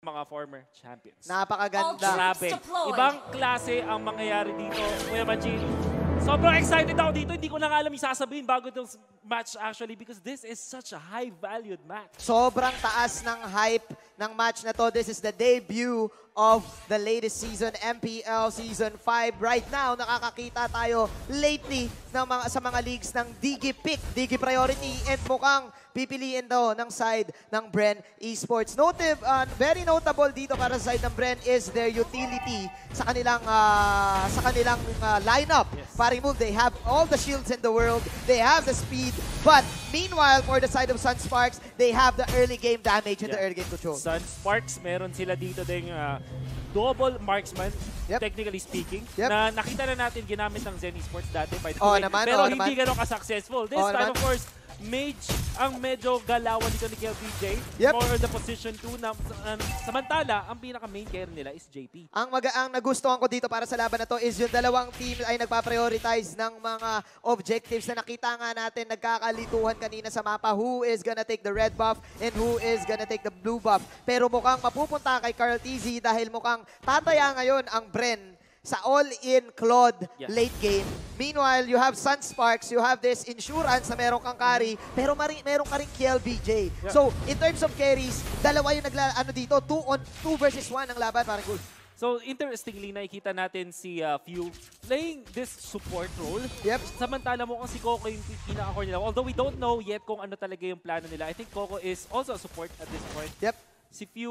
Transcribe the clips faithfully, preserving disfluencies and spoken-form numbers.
mga former champions. Napakaganda. Grabe. Ibang klase ang mangyayari dito. Kuya Manji, sobrang excited ako dito. Hindi ko na nga alam yung sasabihin bago itong match actually because this is such a high-valued match. Sobrang taas ng hype ng match na to. This is the debut of the latest season, M P L Season five. Right now, nakakakita tayo lately ng mga, sa mga leagues ng Digi Pick, Digi Priority, and mukhang pipiliin daw ng side ng Bren Esports. Notive, uh, very notable dito para sa side ng Bren is their utility sa kanilang uh, sa kanilang uh, lineup. Yes. Paring move, they have all the shields in the world, they have the speed, but meanwhile, for the side of Sunsparks, they have the early game damage and yeah. the early game control. Sunsparks, meron sila dito ding uh, double marksman, yep. technically speaking, yep. na nakita na natin ginamit ng Zen Esports dati by the oh, way, naman, pero oh, hindi naman. gano'n ka-successful. This oh, time, naman. of course, Mage ang medyo galawan dito ni K L B J. Yep. More on the position two. Na, um, samantala, ang pinaka-main carry nila is J P. Ang magaang nagustuhan ko dito para sa laban na to is yung dalawang team ay nagpa-prioritize ng mga objectives na nakita nga natin nagkakalituhan kanina sa mapa. Who is gonna take the red buff and who is gonna take the blue buff. Pero mukhang mapupunta kay Carl T Z dahil mukhang tataya ngayon ang Bren sa all-in Claude yeah. late game. Meanwhile, you have Sunsparks, you have this insurance na meron kang carry, pero mari, meron ka rin K L B J. Yeah. So, in terms of carries, dalawa yung nagla, ano dito, two on two versus one ang laban, parang cool. So, interestingly, nakikita natin si uh, Few playing this support role. Yep. Samantala mo kung si Coco yung pinaka-core nila. Although we don't know yet kung ano talaga yung plano nila. I think Coco is also a support at this point. Yep. Si Few,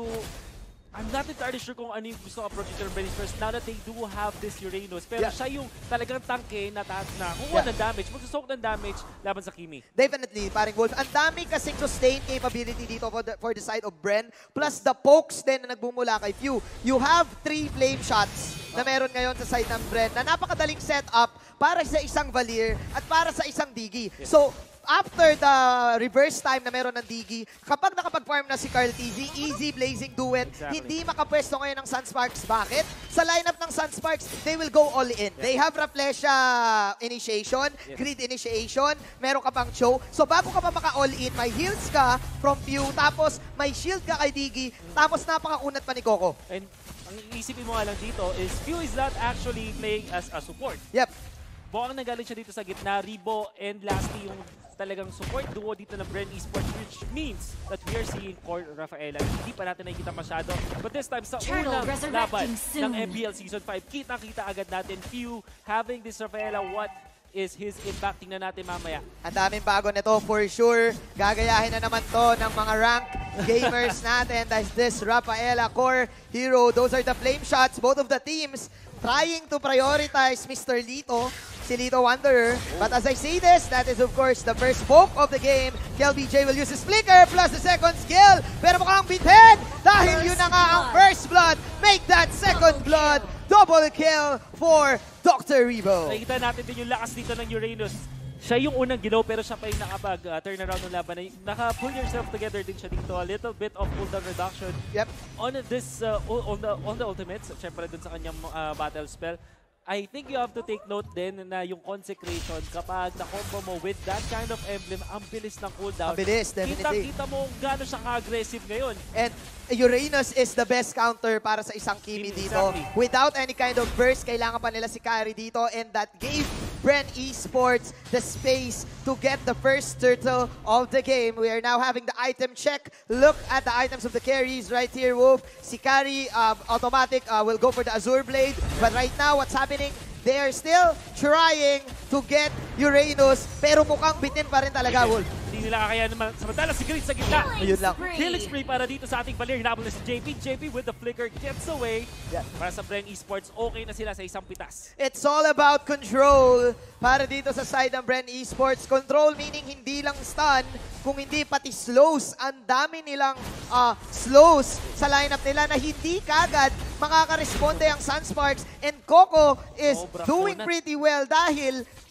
I'm not entirely sure kung ano yung gusto approach ng Bren Esports now that they do have this Uranus. Pero yeah. siya yung talagang tangke na taas na kukuha yeah. ng damage, magsusok ng damage laban sa Kimi. Definitely, paring Wolf. Ang dami kasing sustain capability dito for the, for the side of Bren. Plus the pokes din na nagbumula kay Few. You have three flame shots na meron ngayon sa side ng Bren na napakadaling setup para sa isang Valier at para sa isang Digi. Yes. So, after the reverse time na meron ng Digi, kapag nakapag-farm na si Carl T Z, easy blazing duet, exactly. hindi makapwesto ngayon ng Sunsparks. Bakit? Sa lineup ng Sunsparks, they will go all in. Yeah. They have Raflesha initiation, yes. grid initiation, meron ka pang Cho. So bago ka pa maka-all in, may heals ka from Pew, tapos may shield ka kay Digi, tapos napakakunat pa ni Coco. And ang isipin mo nga lang dito is Pew is not actually playing as a support. Yep. Buwang nagaling siya dito sa gitna, Ribo and lastly yung talagang support duo dito ng Bren Esports, which means that we are seeing Core Rafaela. Hindi pa natin nakikita masyado. But this time, sa unang laban ng M P L Season five, kita-kita agad natin Few having this Rafaela. What is his impact? Tingnan natin mamaya. Ang daming bago nito for sure. Gagayahin na naman to ng mga rank gamers natin. That's this Rafaela Core Hero. Those are the flame shots. Both of the teams trying to prioritize Mister Lito. Si Lito Wanderer. But as I say this, that is of course the first poke of the game. K L B J will use his flicker plus the second skill. Pero mukhang bitin dahil yun na nga ang first blood. Make that second blood. Double kill for Doctor Ribo. Nakikita natin din yung lakas dito ng Uranus. Siya yung unang ginaw pero siya pa yung nakapag-turn uh, around ng laban. Naka-pull yourself together din siya dito. A little bit of cooldown reduction. Yep. On this, uh, on the on the ultimates, syempre dun sa kanyang uh, battle spell. I think you have to take note din na yung consecration kapag na-combo mo with that kind of emblem, ang bilis ng cooldown. Ang bilis, definitely. Kita-kita mo gano'n siya ka-aggressive ngayon. And Uranus is the best counter para sa isang Kimi dito. Exactly. Without any kind of burst, kailangan pa nila si Carry dito, and that gave Bren Esports the space to get the first turtle of the game. We are now having the item check. Look at the items of the carries right here, Wolf. Si Carry, uh, automatic, uh, will go for the Azure Blade. But right now, what's happening? They are still trying to get Uranus, pero mukhang bitin pa rin talaga, Wolf. Hindi nila kaya naman. Samantala si Green sa gitna. Ayun lang. Killing spree para dito sa ating Valier. Hinabol na si J P. J P with the flicker gets away. Yeah. Para sa Bren Esports, okay na sila sa isang pitas. It's all about control para dito sa side ng Bren Esports. Control meaning hindi lang stun, kung hindi pati slows. Ang dami nilang uh, slows sa lineup nila na hindi kagad makakaresponde ang Sunsparks. And Coco is Sobra doing punat. pretty well dahil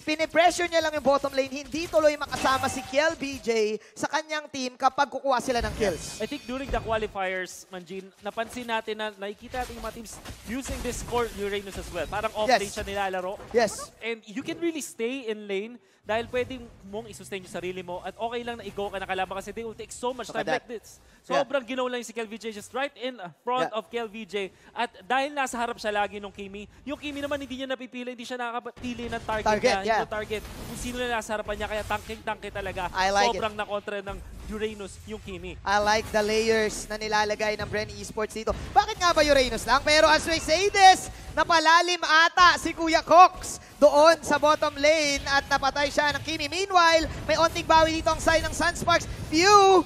pinipressure niya lang yung bottom lane, hindi tuloy makasama si Kel B J sa kanyang team kapag kukuha sila ng kills. I think during the qualifiers, Manjin, napansin natin na nakikita natin yung mga teams using this core Uranus as well. Parang off-lane Yes. siya nilalaro. Yes. And you can really stay in lane dahil pwedeng mong isustain yung sarili mo at okay lang na i-go ka na kalaban kasi they will take so much Saka time that. like this. Yeah. Sobrang ginaw lang si Kel V J just right in front Yeah. of Kel V J. At dahil nasa harap siya lagi nung Kimi, yung Kimi naman hindi niya napipili, hindi siya nakakapili ng target, Target, niya. yeah. Yung target, kung sino na nasa harapan niya, kaya tanking-tanking talaga. I like it. Sobrang nakontra ng Uranus yung Kimi. I like the layers na nilalagay ng Bren Esports dito. Bakit nga ba Uranus lang? Pero as we say this, napalalim ata si Kuya Cox doon sa bottom lane at napatay siya ng Kimi. Meanwhile, may onting bawi dito ang side ng Sunsparks. Few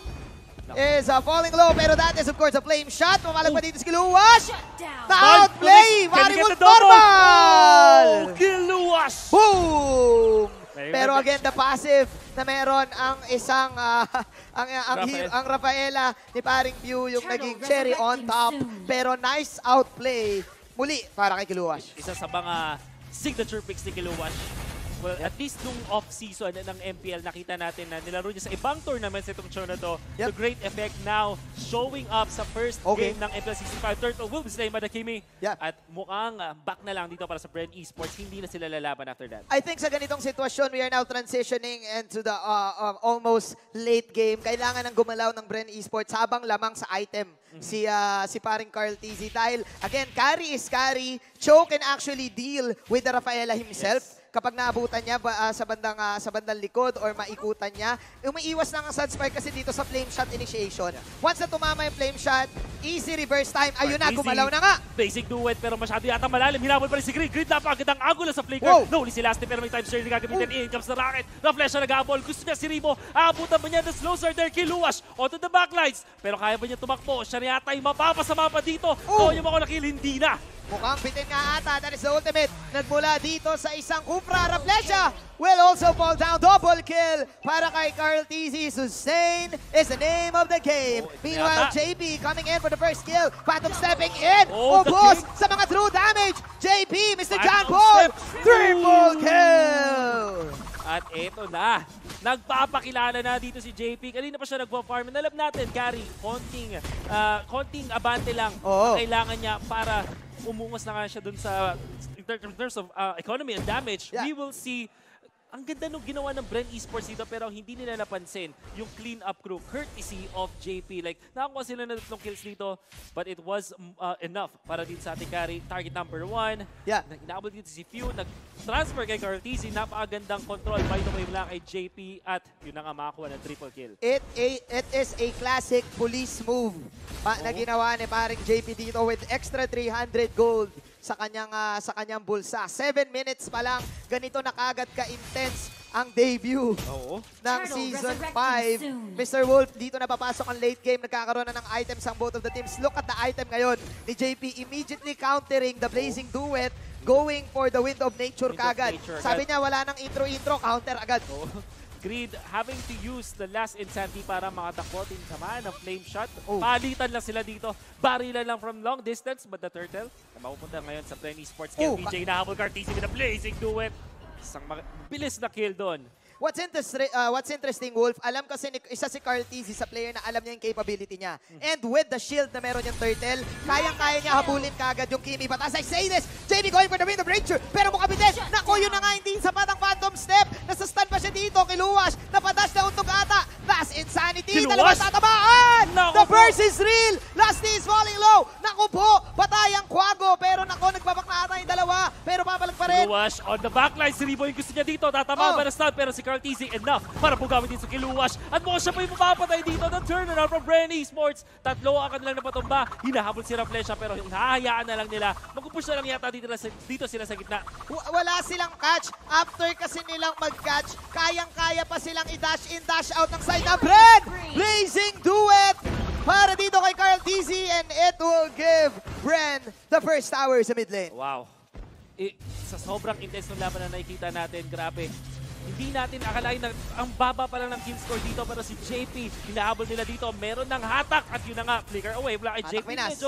is uh, falling low, pero that is of course a flame shot. Pumalag pa dito si Kiluwash. Na-outplay! Can we get Variable the double? normal! Oh, Kiluwash! Boom! Very Pero good. again, the passive na meron ang isang, ah, ang, ang, Rafael. ang Rafaela ni paring View, yung Turtle naging cherry on resurrecting top. soon. Pero nice outplay muli para kay Kiluwash. Isa sa mga signature picks ni Kiluwash. Well, at least nung off-season ng M P L, nakita natin na nilaro niya sa ibang tournaments itong show na to. Yep. To great effect now, showing up sa first Okay. game ng M P L sixty-five. Turtle will be slain by the Kimi. Yeah. At mukhang uh, back na lang dito para sa Bren Esports. Hindi na sila lalaban after that. I think sa ganitong sitwasyon, we are now transitioning into the uh, uh, almost late game. Kailangan ng gumalaw ng Bren Esports habang lamang sa item si uh, si paring Carl T Z. Dahil, again, carry is carry. Cho can actually deal with the Rafaela himself. Yes. Kapag naabutan niya ba, uh, sa bandang uh, sa bandang likod or maikutan niya, umiiwas lang ang Sunspark kasi dito sa flame shot initiation. Once na tumama yung flame shot, easy reverse time. Ayun na, Easy. gumalaw na nga. Basic duet pero masyado yata malalim. Hinabol pa rin si Grid. Grid napakagandang angulo sa flicker. Wow. No, si Lasty pero may time share na gagamitin. In comes the rocket. Na flash na nag-abol. Gusto niya si Ribo. Aabutan ba niya the slow start there kay Luwash. Onto the backlines. Pero kaya ba niya tumakbo? Siya na yata yung mapapasama pa dito. Oh. Oh. Yung mga nakill, hindi na. Mukhang bitin nga ata. That is the ultimate. Nagmula dito sa isang Kufra. Raplesia will also fall down. Double kill para kay Carl T Z. Sustain is the name of the game. Oh, Meanwhile, yata. J P coming in for the first kill. Phantom stepping in. Oh, the Ubos kill. sa mga true damage. J P, Mister Phantom John Paul. step. Triple kill. At eto na. Nagpapakilala na dito si J P. Kanina pa siya nagpa-farm. Alam natin, Gary, konting, ah, konting abante lang Oo. ang kailangan niya para umungos na nga siya dun sa in terms of uh, economy and damage. Yeah. We will see. Ang ganda nung ginawa ng Bren Esports dito pero hindi nila napansin yung clean up crew courtesy of J P. Like, nakakuha sila na tatlong kills dito but it was uh, enough para din sa ating carry. Target number one. Yeah. Inaabot dito si Few. Nag-transfer kay Carl T Z. Napakagandang control. By the way mula kay J P at yun na nga makakuha ng triple kill. It, a, it is a classic police move pa, na Oo. ginawa ni paring J P dito with extra three hundred gold sa kanyang ah, sa kanyang bulsa. Seven minutes pa lang, ganito na kagad ka-intense ang debut Oo. ng Turtle Season resurrecting five. soon. Mister Wolf, dito na papasok ang late game. Nagkakaroon na ng items ang both of the teams. Look at the item ngayon ni J P immediately countering the Blazing Duet, going for the Wind of Nature Wind of kagad. Nature Sabi agad. niya wala nang intro-intro, counter agad. Oo. Grid having to use the last Insanity para makatakbo din naman ng flame shot. Oh. Palitan lang sila dito. Barilan lang from long distance but the Turtle na mapupunta ngayon sa Bren Esports. Oh, Kaya B J nahabol Cartesi with a blazing duet. Isang bilis na kill doon. What's, interest- uh, what's interesting, Wolf, alam kasi ni, isa si Carl T Z sa player na alam niya yung capability niya. And with the shield na meron yung Turtle, kayang-kaya niya habulin kagad yung Kimi. But as I say this, J P going for the Wind of Nature, pero mukha bitin. Naku, yun na nga, hindi sapat ang Phantom Step. Nasa-stun pa siya dito, Kiluwash. Napadash na untog ata. Last Insanity, Kiluwash! dalawang tatamaan! Naku The po! burst is real! Last is falling low! Naku po, patay ang Quago, pero naku, nagbabak na ata yung dalawa. Pero papalag pa rin. Kiluwash on the backline. Si Ribo yung gusto niya dito. Tatama Oh. ba na stun pero si Carl T Z enough para pugamit din sa Kiluwash. At mukhang siya pa yung mapapatay dito. The turnaround from Bren Esports. Tatlo ang kanilang napatumba. Hinahabol si Rafflesia pero hinahayaan na lang nila. Magpupush na lang yata dito, dito sila sa gitna. W- wala silang catch. After kasi nilang mag-catch, kayang-kaya pa silang i-dash in, dash out ng side na Bren! Blazing Duet! Para dito kay Carl T Z and it will give Bren the first tower sa mid lane. Wow. Eh, sa sobrang intense ng laban na nakikita natin, grabe. Hindi natin akalain na ang baba pa lang ng kill score dito pero si J P, hinahabol nila dito. Meron ng hatak at yun na nga, flicker away. Wala kay J P, Hatak Pinas. medyo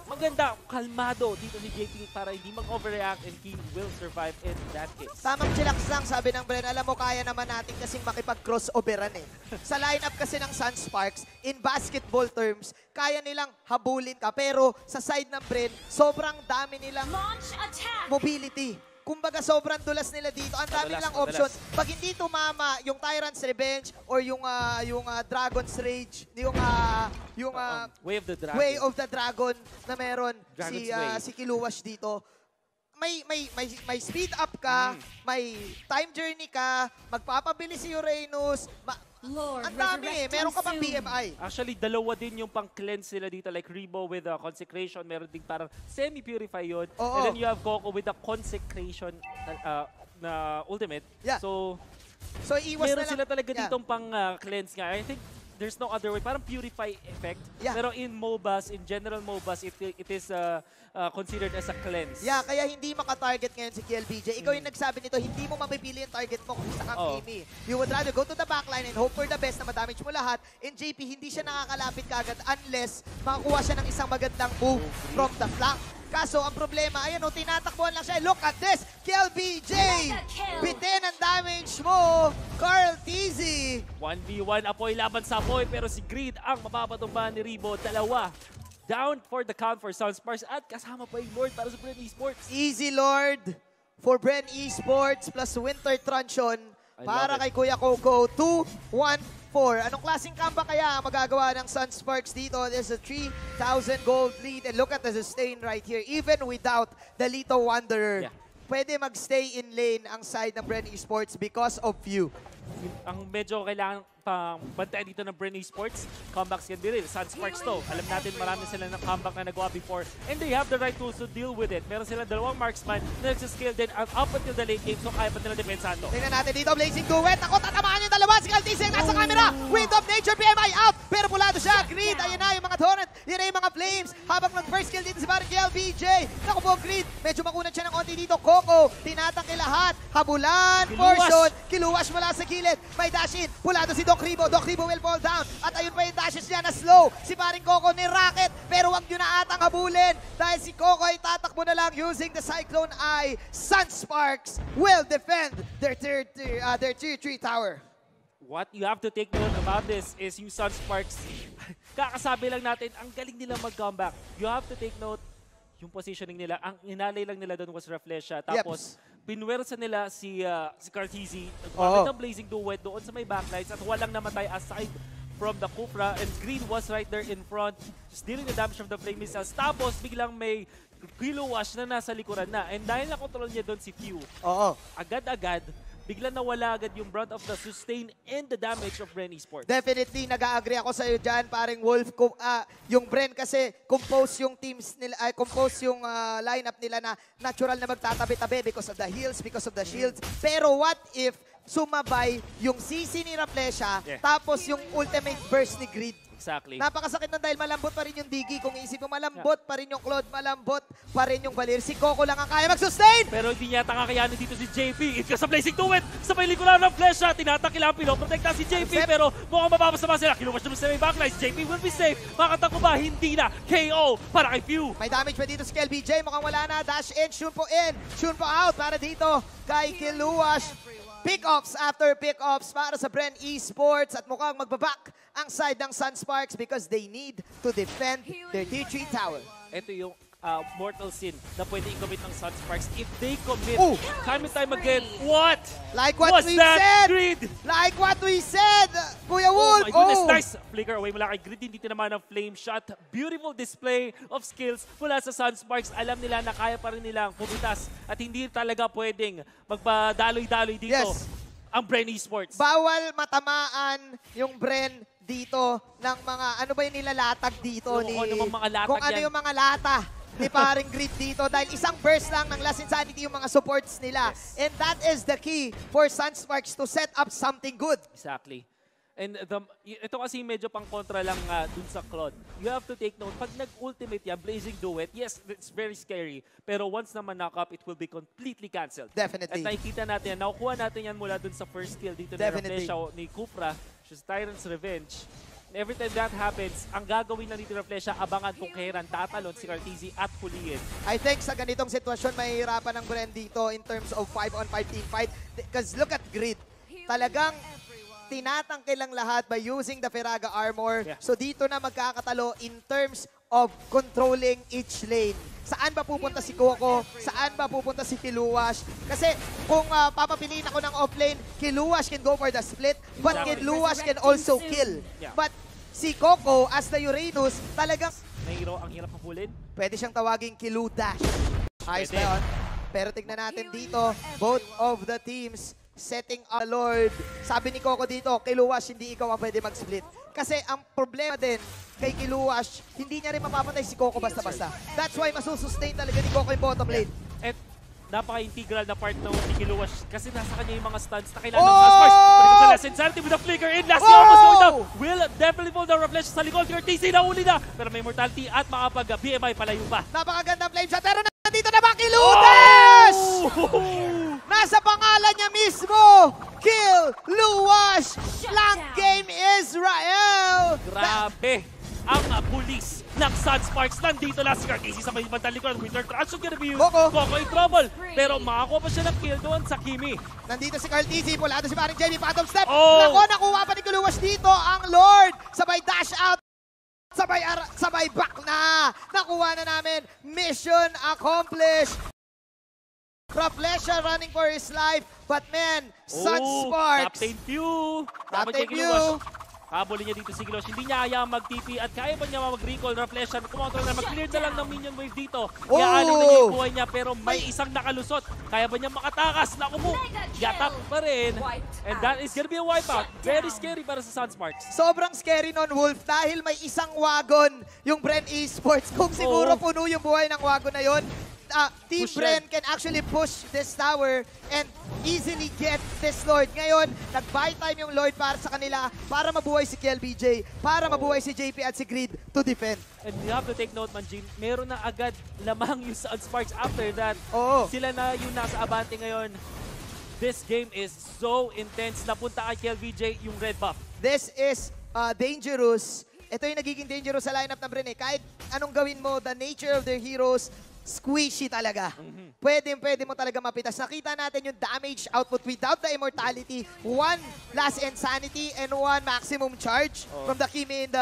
maganda, kalmado dito si J P para hindi mag-overreact and he will survive in that case. Tamang chillax lang, sabi ng Bren. Alam mo, kaya naman natin kasing makipag-crossoveran eh. Sa lineup kasi ng Sunsparks, in basketball terms, kaya nilang habulin ka. Pero sa side ng Bren, sobrang dami nilang mobility. Kumbaga, sobrang dulas nila dito. Ang dami Madulas, nilang madulas. options. Pag hindi tumama yung Tyrant's Revenge or yung ah, yung ah, Dragon's Rage, yung ah, yung ah, Um, Way of the Dragon. Way of the Dragon na meron Dragon's si ah, Way. si Kiluwash dito. May may may may speed up ka, Mm. may time journey ka, magpapabilis si Uranus. Ma- ang dami eh. Meron ka pang B M I. Actually, dalawa din yung pang-cleanse sila dito. Like Rebo with the Consecration. Meron din parang semi-purify yun. Oo. And then you have Coco with the Consecration uh, na ultimate. Yeah. So, So iwas meron na lang. sila talaga Yeah. ditong pang-cleanse nga. I think there's no other way. Parang purify effect. Yeah. Pero in MOBAs, in general MOBAs, it, it is uh, uh, considered as a cleanse. Yeah, kaya hindi maka-target ngayon si K L B J. Ikaw yung nagsabi nito, hindi mo mapipili yung target mo kung isa kang Oo. Amy. You would rather go to the backline and hope for the best na madamage mo lahat. In J P, hindi siya nakakalapit kagad unless makakuha siya ng isang magandang move from the flank. Kaso, ang problema, ayan o, tinatakbuhan lang siya. Look at this! K L B J! Bitin ang damage mo! Carl Tizzy! one v one, Apoy laban sa Apoy. Pero si Greed ang mapapatumbahan ni Rebo. Dalawa. Down for the count for Sunsparks. At kasama pa yung Lord para sa Bren Esports. Easy Lord for Bren Esports plus Winter Truncheon I para love kay Kuya Coco. two one four. Anong klaseng kamba kaya ang magagawa ng Sunsparks dito? There's a three thousand gold lead and look at the sustain right here. Even without the Lito Wanderer, Yeah. pwede magstay in lane ang side ng Bren Esports because of you. Ang medyo kailangan pang bantayan dito ng Bren Esports, comebacks can be real. Sunsparks to. Alam natin marami sila ng comeback na nagawa before and they have the right tools to deal with it. Meron silang dalawang marksman na nagsiscale din up until the late game so kaya pa nila depensahan to. Tingnan natin dito, Blazing Duet. Ako, tatamaan yung dalawa. Si Kaltise yung nasa camera. Wind of Nature, B M I out. Pero pulado siya. Greed, ayan na yung mga Torrent. Yan na yung mga Flames. Habang nag-first kill dito si parang K L B J. Naku po, Greed. Medyo makunat siya ng onti dito. Coco, tinatangke lahat. Habulan, Kiluwas. portion. Kiluwash mula sa gilid. May dash in. Pulado si Doc Ribo. Doc Ribo will fall down. At ayun pa yung dashes niya na slow. Si paring Coco ni Rocket. Pero wag nyo na atang habulin. Dahil si Coco ay tatakbo na lang using the Cyclone Eye. Sunsparks will defend their tier, tier, uh, their tier three tower. What you have to take note about this is yung Sunsparks. Kakasabi lang natin, ang galing nila mag-comeback. You have to take note yung positioning nila. Ang inalay lang nila doon was Reflesha. Tapos, pinwersa nila si, uh, si Cartesi. Nagpapit Oo. ng Blazing Duet doon sa may backlines at walang namatay aside from the Kufra. And Green was right there in front, just dealing the damage from the flame missiles. Tapos, biglang may Kiluwash na nasa likuran na. And dahil nakontrol niya doon si Few, Oo. agad-agad, bigla nawala agad yung brunt of the sustain and the damage of Bren Esports. Definitely, nag-agree ako sa iyo dyan, paring Wolf. Kum, ah, yung Bren kasi, compose yung teams nila, ay compose yung ah, lineup nila na natural na magtatabi-tabi because of the heals, because of the shields. Pero what if sumabay yung C C ni Raplesha, Yeah. tapos yung ultimate burst ni Greed? Exactly. Napakasakit na dahil malambot pa rin yung Diggy. Kung isip mo, malambot pa rin yung Claude, malambot pa rin yung Valir. Si Coco lang ang kaya mag-sustain! Pero hindi yata kakayanin dito si J P. It's sa Blazing Duet. Sa may likuran ng Flesha. Tinatakila ang pinoprotekta si J P. Pero mukhang mapapasama sila. Kinumas naman sa may backlines. J P will be safe. Makatakbo ba? Hindi na. K O para kay Few. May damage pa dito si K L B J. Mukhang wala na. Dash in, Shun po in, Shun po out para dito kay Kiluwash. Pick-offs after pick-offs para sa Bren Esports at mukhang magbaback ang side ng Sunsparks because they need to defend their T three tower. Ito yung uh, mortal sin na pwede i-commit ng Sunsparks. If they commit, Oh. time and time again, what? Like what was we that? said! Greed! Like what we said! Kuya Oh Wolf! my goodness, nice flicker away mula kay Greed. Hindi tinamaan ng flame shot. Beautiful display of skills mula sa Sunsparks. Alam nila na kaya pa rin nilang pumitas at hindi talaga pwedeng magpadaloy-daloy dito Yes. ang Bren Esports. Bawal matamaan yung Bren dito ng mga, ano ba yung nilalatag dito? Kung ni, ano mang mga latag kung ano yan. yung mga lata ni paring Greed dito. Dahil isang burst lang ng Last Insanity yung mga supports nila. Yes. And that is the key for Sunsparks to set up something good. Exactly. And the, y- ito kasi medyo pang kontra lang uh, dun sa Claude. You have to take note, pag nag-ultimate yan, Blazing Duet, yes, it's very scary. Pero once naman knock up, it will be completely cancelled. Definitely. At nakikita natin yan, nakukuha natin yan mula dun sa first kill dito ni Definitely. Raplesha o ni Kufra, which is Tyrant's Revenge. Every time that happens, ang gagawin lang dito ng Flesha, abangan kung kailan tatalon si Carteezy at huliin. I think sa ganitong sitwasyon, mahihirapan ng Bren dito in terms of five on five team fight. Because look at Grid. Talagang tinatangke lang lahat by using the Firaga armor. Yeah. So dito na magkakatalo in terms of controlling each lane. Saan ba pupunta si Coco? Saan ba pupunta si Kiluwash? Kasi kung uh, papapiliin ako ng offlane, Kiluwash can go for the split, but Exactly. Kiluwash can also kill. Yeah. But si Coco, as the Uranus, talagang Na hero, ang hirap mapulin. pwede siyang tawaging Kilu Dash. Ayos Pwede. na yun. Pero tignan natin dito, both of the teams setting up the Lord. Sabi ni Coco dito, Kiluwash, hindi ikaw ang pwede mag-split. Kasi ang problema din kay Kiluwash, hindi niya rin mapapatay si Coco basta-basta. That's why masusustain talaga ni Coco yung bottom lane. At napaka-integral na part ng Kiluwash kasi nasa kanya yung mga stuns na kailangan Oh! ng Sunspars. Pero ito na Insanity with a flicker in. Last Oh! almost going down. Will definitely fall down. Reflection sa likod. Carteezy na uli na. Pero may mortality at makapag-B M I palayo pa. Napakagandang flame shot. Pero nandito na ba Kilu Dash? Oh! Nasa pangalan niya mismo, Kill Luwash. Blank game Israel. Grabe ang uh, pulis ng Sunsparks. Nandito na si Carteezy sa may bandang likod. Winter Trash should gonna be Coco. Coco in trouble. Pero makakuha pa siya ng kill doon sa Kimi. Nandito si Carteezy, pulado si paring Jamie, Phantom Step. Oh! Nako, nakuha pa ni Kiluwash dito ang Lord. Sabay dash out. Sabay, ar- sabay back na. Nakuha na namin. Mission accomplished. Craflesha running for his life. But man, Sunsparks. Captain Pew. Dapat Captain niya Kiluwash. Pew. Habulin niya dito si Kiluwash. Hindi niya ayaw mag-T P at kaya pa niya mag-recall. Reflection. Kumontrol na mag-clear na lang ng minion wave dito. Oh! Iaaling na niya yung buhay niya pero may isang nakalusot. Kaya ba niya makatakas? Naku mo. Yatak pa rin. And that is gonna be a wipeout. Very scary para sa Sunsparks. Sobrang scary non Wolf dahil may isang wagon yung Bren Esports. Kung siguro Oo. puno yung buhay ng wagon na yon, uh, Team Push Bren yan. can actually push this tower and easily get this Lord. Ngayon, nag-buy time yung Lord para sa kanila para mabuhay si K L B J, para mabuhay si J P at si Grid to defend. And you have to take note, Manjin, meron na agad lamang yung Sunsparks after that. Oo. Sila na yung nasa abante ngayon. This game is so intense. Napunta kay K L B J yung red buff. This is uh, dangerous. Ito yung nagiging dangerous sa lineup ng Bren eh. Kahit anong gawin mo, the nature of their heroes, squishy talaga. Mm-hmm. Pwede, pwede mo talaga mapitas. Nakita natin yung damage output without the immortality. One last insanity and one maximum charge Oh. from the Kimi in the,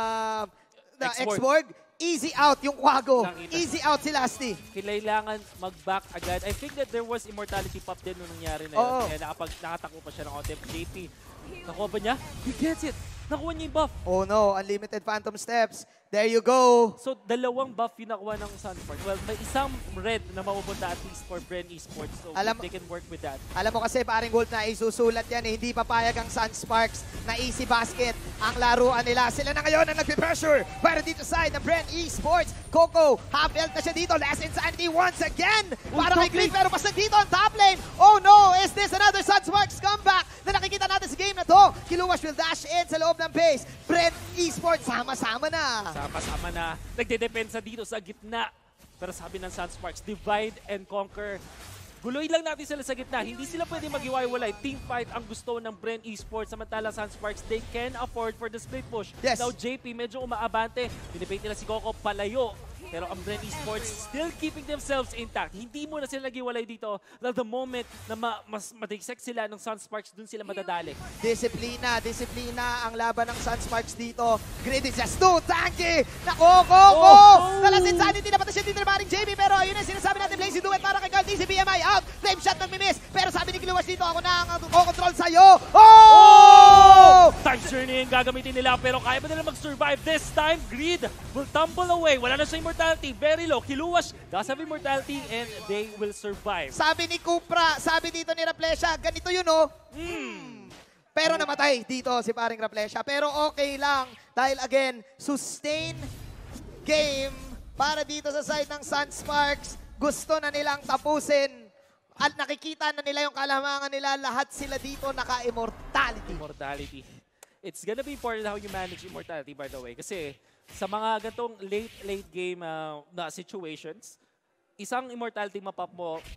the X-Borg. X-Borg. Easy out yung Kwago. Nakita. Easy out si Lasty. Kailangan mag-back agad. I think that there was immortality pop din nung nangyari na yun. Oo. Kaya nakapag, nakatakbo pa siya ng Otep. J P, nakuha ba niya? He gets it. Nakuha niya yung buff. Oh no, unlimited phantom steps. There you go. So, dalawang buff yung nakuha ng Sunspark. Well, may isang red na mapupunta at least for Bren Esports. So, Alam- they can work with that. Alam mo kasi paring Wolf na isusulat yan eh. Hindi papayag ang Sunsparks na easy basket ang laruan nila. Sila na ngayon ang nagpe-pressure para dito side ng Bren Esports. Coco, half-health na siya dito. Last Insanity once again. Para kay Grid pero pasag dito ang top lane. Oh no, is this another Sunsparks comeback na nakikita natin sa game na to? Kiluwash will dash in sa loob ng base. Bren Esports sama-sama na. Sama-sama na. Nagdedepensa dito sa gitna. Pero sabi ng Sunsparks, divide and conquer. Guloy lang natin sila sa gitna. Hindi sila pwede mag-iwalay. Team fight ang gusto ng Bren Esports. Samantala Sunsparks, they can afford for the split push. Yes. Now J P medyo umaabante. Dinibate nila si Coco palayo. Pero ang Bren Esports still keeping themselves intact. Hindi mo na sila nag-iwalay dito. Na the moment na ma mas madisect sila ng Sunsparks, dun sila madadali. Disiplina, disiplina ang laban ng Sunsparks dito. Grid is just too tanky. Nako, Coco! Oh! Nalas Insanity, napata siya dito na maring J P. Pero ayun ang sinasabi natin, Blazy Duet para kay Carteezy. B M I out. Flame shot nagmimiss. Pero sabi ni Kiluwash dito, ako na ang control sa'yo. Oh! Time journey yung gagamitin nila pero kaya ba nila mag-survive? This time, Grid will tumble away. Wala na siya immortality. Very low. Kiluwash does have immortality and they will survive. Sabi ni Kupra, sabi dito ni Raplesha, ganito yun oh. Hmm. Pero namatay dito si paring Raplesha. Pero okay lang dahil again, sustain game para dito sa side ng Sunsparks. Gusto na nilang tapusin at nakikita na nila yung kalamangan nila. Lahat sila dito naka-immortality. Immortality. It's gonna be important how you manage immortality, by the way. Kasi sa mga gantong late, late game uh, na situations, isang immortality mapap mo,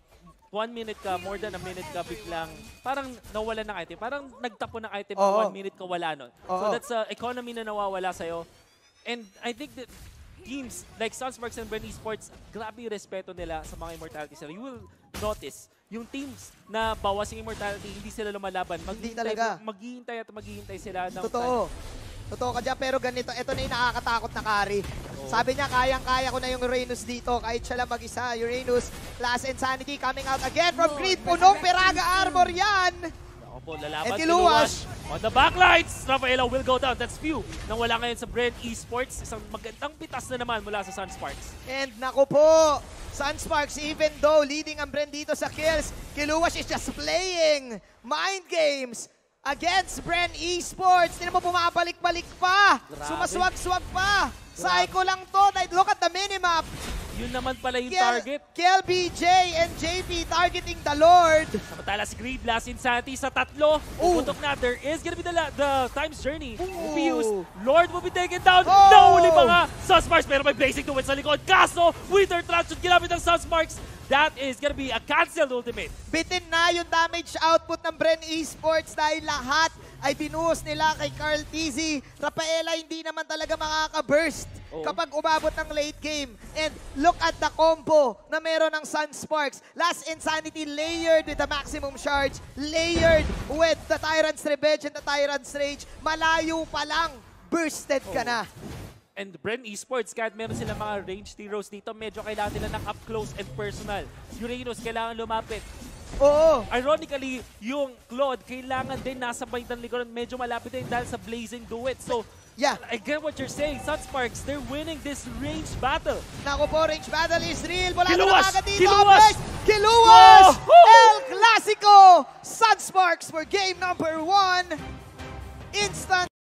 one minute ka, more than a minute ka, biglang parang nawala ng item. Parang nagtapo ng item, Oo. one minute ka wala nun. So Oo. that's uh, economy na nawawala sa'yo. And I think that teams like Sunsparks and Bren Esports, grabe yung respeto nila sa mga immortalities nila. You will notice, yung teams na bawas yung immortality, hindi sila lumalaban. Hindi Maghihintay- talaga. Maghihintay at maghihintay sila ng Totoo. Totoo ka dyan, pero ganito, ito na yung nakakatakot na carry. Sabi niya, kayang-kaya ko na yung Uranus dito, kahit siya lang mag-isa. Uranus, Last Insanity coming out again from Creed. Punong Peraga Armor yan! Ako po, lalaban And si Kiluwas. Luwas. On the backlines, Rafaela will go down. That's few nang wala ngayon sa Bren Esports. Isang magandang pitas na naman mula sa Sunsparks. And naku po, Sunsparks, even though leading ang Bren dito sa kills, Kiluwas is just playing mind games against Bren Esports. Hindi mo bumabalik-balik pa. Grabe. Sumaswag-swag pa. Psycho lang to. Look at the minimap. Yun naman pala yung Kiel, target. Kiel B J and J P targeting the Lord. Samantala si Greed, Last Insanity sa tatlo. Ooh. Puputok na. There is gonna be the, la- the Time's Journey. Ooh. Will be used. Lord will be taken down. Oh. Nahuli pa nga. Sunsparks, pero may Blazing Duet sa likod. Kaso, Wither Trap should ginamit ng Sunsparks. That is gonna be a cancelled ultimate. Bitin na yung damage output ng Bren Esports dahil lahat ay binuhos nila kay Carl Tizzy. Rafaela hindi naman talaga makaka-burst Oo. kapag umabot ng late game. And look at the combo na meron ng Sunsparks. Last Insanity layered with the maximum charge, layered with the Tyrant's Revenge and the Tyrant's Rage. Malayo pa lang, bursted ka Oo. na. And Bren Esports, kahit meron sila mga ranged heroes dito, medyo kailangan nila ng up close and personal. Uranus, kailangan lumapit. Oo. Ironically, yung Claude, kailangan din nasa bandang likuran, medyo malapit din dahil sa Blazing Duet. So, Yeah. I get what you're saying. Sunsparks, they're winning this range battle. Naku po, range battle is real. Wala Kiluwas! na nakaka dito. Kiluwas! First, Kiluwas! Oh! El Clasico! Sunsparks for game number one. Instant